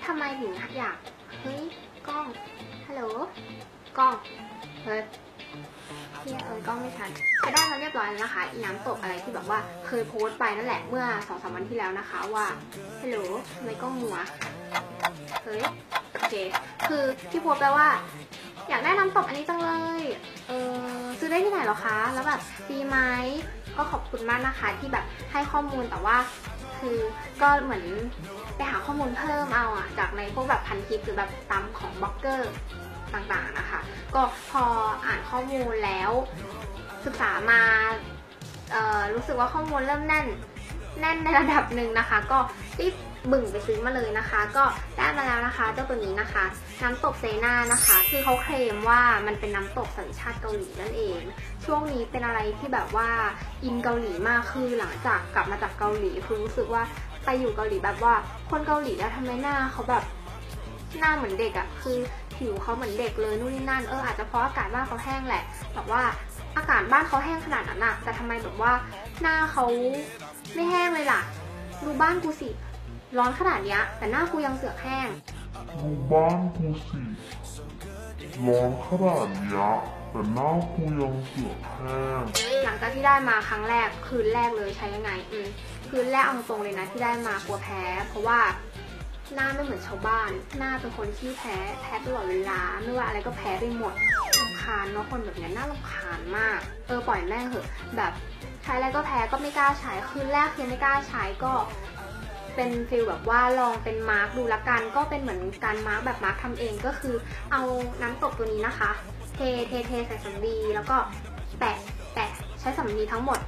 ทำไมถึงอยากเฮ้ยกล้องฮัลโหลกล้องเฮ้ยกล้องไม่ทันก็ได้มาเรียบร้อยแล้วนะคะอีน้ำตกอะไรที่แบบว่าเคยโพสต์ไปนั่นแหละเมื่อ 2-3 วันที่แล้วนะคะว่าฮัลโหลทำไมกล้องมัวเฮ้ยโอเคคือที่โพสต์แปลว่าอยากได้น้ำตกอันนี้จังเลยซื้อได้ที่ไหนหรอคะแล้วแบบดีไหมก็ขอบคุณมากนะคะที่แบบให้ข้อมูลแต่ว่าคือก็เหมือนไปหาข้อมูลเพิ่มเอาอะจากในพวกแบบพันทิปหรือแบบตามของบล็อกเกอร์ต่างๆนะคะก็พออ่านข้อมูลแล้วศึกษามารู้สึกว่าข้อมูลเริ่มแน่นในระดับหนึ่งนะคะก็รีบบึ่งไปซื้อมาเลยนะคะก็ได้มาแล้วนะคะเจ้าตัวนี้นะคะน้ำตกเซน่านะคะคือเขาเคลมว่ามันเป็นน้ำตกสัญชาติเกาหลีนั่นเองช่วงนี้เป็นอะไรที่แบบว่าอินเกาหลีมากคือหลังจากกลับมาจากเกาหลีคือรู้สึกว่าไปอยู่เกาหลีแบบว่าคนเกาหลีแล้วทำไมหน้าเขาแบบหน้าเหมือนเด็กอะคือผิวเขาเหมือนเด็กเลยนู่นนี่นั่นอาจจะเพราะอากาศบ้านเขาแห้งแหละแต่ว่าอากาศบ้านเขาแห้งขนาดนั้นอะแต่ทำไมแบบว่าหน้าเขาไม่แห้งเลยล่ะดูบ้านกูสิร้อนขนาดเนี้ยแต่หน้ากูยังเสือกแห้งดูบ้านกูสิร้อนขนาดเนี้ยแต่หน้ากูยังเสือกแห้งหลังจากที่ได้มาครั้งแรกคืนแรกเลยใช้ยังไงคืนแรกเอาตรงเลยนะที่ได้มากลัวแพ้เพราะว่าหน้าไม่เหมือนชาวบ้านหน้าเป็นคนที่แพ้ตลอดเวลาไม่ว่าอะไรก็แพ้ไปหมดรำคาญเนาะคนแบบนี้น่ารำคาญมากปล่อยแม่งเถอะแบบใช้อะไรก็แพ้ก็ไม่กล้าใช้คืนแรกคือไม่กล้าใช้ก็เป็นฟีลแบบว่าลองเป็นมาร์กดูละกันก็เป็นเหมือนการมาร์กแบบมาร์กทำเองก็คือเอาน้ำตกตัวนี้นะคะเทใส่สำลีแล้วก็แปะใช้สำลีทั้งหมด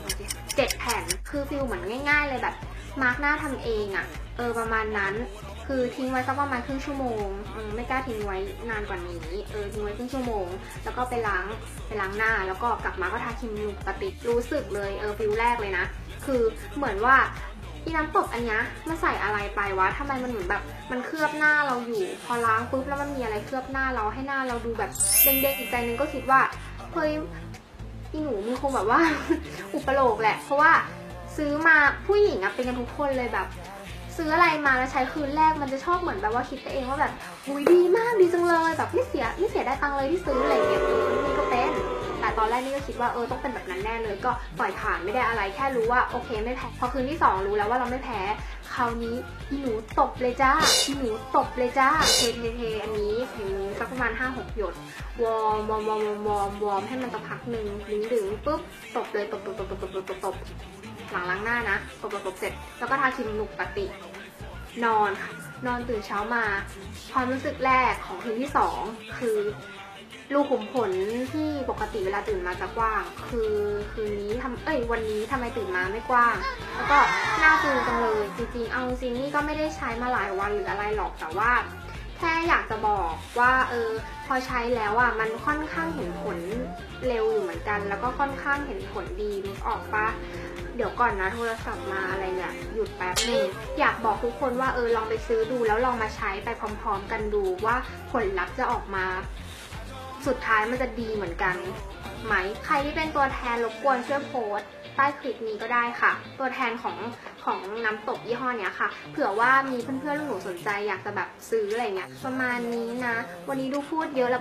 7 แผ่นคือฟีลเหมือนง่ายๆเลยแบบมาร์กหน้าทำเองอะประมาณนั้นคือทิ้งไว้สักประมาณครึ่งชั่วโมงไม่กล้าทิ้งไว้นานกว่านี้ทิ้งไว้ครึ่งชั่วโมงแล้วก็ไปล้างหน้าแล้วก็กลับมาก็ทาครีมปกติรู้สึกเลยฟีลแรกเลยนะคือเหมือนว่าอีน้ำตกอันนี้มันใส่อะไรไปวะทำไมมันเหมือนแบบมันเคลือบหน้าเราอยู่พอล้างปุ๊บแล้วมันมีอะไรเคลือบหน้าเราให้หน้าเราดูแบบเด้งๆอีกใจนึงก็คิดว่าเฮ้ยอีหนูมันคงแบบว่า อุปโลกแหละเพราะว่าซื้อมาผู้หญิงอะเป็นกันทุกคนเลยแบบซื้ออะไรมาแล้วใช้คืนแรกมันจะชอบเหมือนแบบว่าคิดเองว่าแบบอุ้ยดีมากดีจังเลยแบบไม่เสียได้ตังค์เลยที่ซื้ออะไรอย่างเงี้ยนี่ก็เป็นแต่ตอนแรกนี่ก็คิดว่าต้องเป็นแบบนั้นแน่เลยก็ปล่อยผ่านไม่ได้อะไรแค่รู้ว่าโอเคไม่แพ้พอคืนที่2รู้แล้วว่าเราไม่แพ้คราวนี้อีหนูตบเลยจ้าอีหนูตบเลยจ้าเทอันนี้ถึงสักประมาณ 5-6 หยดวอร์มให้มันสักพักหนึ่งดึงปุ๊บตบเลยตบหลังล้างหน้านะตบเสร็จแล้วก็ทาครีมปกตินอนค่ะนอนตื่นเช้ามาความรู้สึกแรกของคืนที่2คือรูขุมขนที่ปกติเวลาตื่นมาจะกว้างคือวันนี้ทำไมตื่นมาไม่กว้างแล้วก็หน้าฟูจังเลยจริงๆเอาจริงนี่ก็ไม่ได้ใช้มาหลายวันหรืออะไรหรอกแต่ว่าแค่อยากจะบอกว่าพอใช้แล้วอ่ะมันค่อนข้างเห็นผลเร็วอยู่เหมือนกันแล้วก็ค่อนข้างเห็นผลดีนึกออกปะเดี๋ยวก่อนนะโทรศัพท์มาอะไรเนี่ยหยุดแป๊บนึงอยากบอกทุกคนว่าลองไปซื้อดูแล้วลองมาใช้ไปพร้อมๆกันดูว่าผลลัพธ์จะออกมาสุดท้ายมันจะดีเหมือนกันไหมใครที่เป็นตัวแทนรบกวนช่วยโพสต์ใต้คลิปนี้ก็ได้ค่ะตัวแทนของน้ำตกยี่ห้อเนี้ยค่ะเผื่อว่ามีเพื่อนๆลูกหนูสนใจอยากจะแบบซื้ออะไรเงี้ยประมาณนี้นะวันนี้ดูพูดเยอะแล้ว